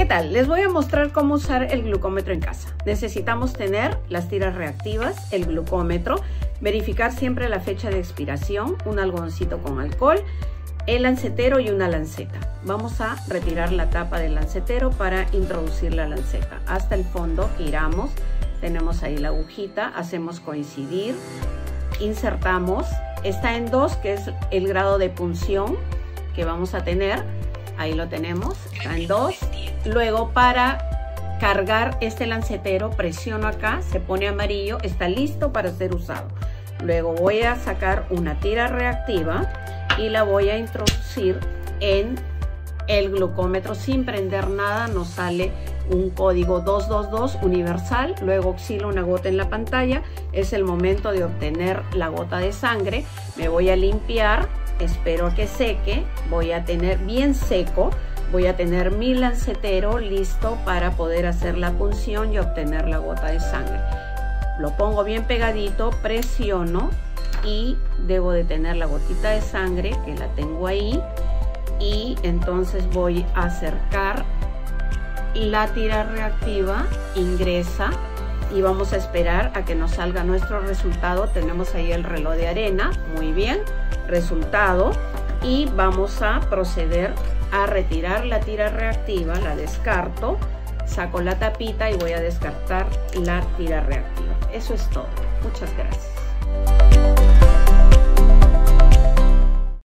tal? Les voy a mostrar cómo usar el glucómetro en casa. Necesitamos tener las tiras reactivas, el glucómetro, verificar siempre la fecha de expiración, un algodoncito con alcohol, el lancetero y una lanceta. Vamos a retirar la tapa del lancetero para introducir la lanceta. Hasta el fondo giramos, tenemos ahí la agujita, hacemos coincidir, insertamos, está en 2, que es el grado de punción que vamos a tener. Ahí lo tenemos, está en 2. Luego para cargar este lancetero presiono acá, se pone amarillo, está listo para ser usado. Luego voy a sacar una tira reactiva y la voy a introducir en el glucómetro sin prender nada. Nos sale un código 222 universal, luego oscila una gota en la pantalla. Es el momento de obtener la gota de sangre. Me voy a limpiar, espero a que seque, voy a tener bien seco, voy a tener mi lancetero listo para poder hacer la punción y obtener la gota de sangre. Lo pongo bien pegadito, presiono y debo de tener la gotita de sangre, que la tengo ahí, y entonces voy a acercar la tira reactiva, ingresa y vamos a esperar a que nos salga nuestro resultado. Tenemos ahí el reloj de arena, muy bien, resultado, y vamos a proceder a retirar la tira reactiva, la descarto, saco la tapita y voy a descartar la tira reactiva. Eso es todo. Muchas gracias.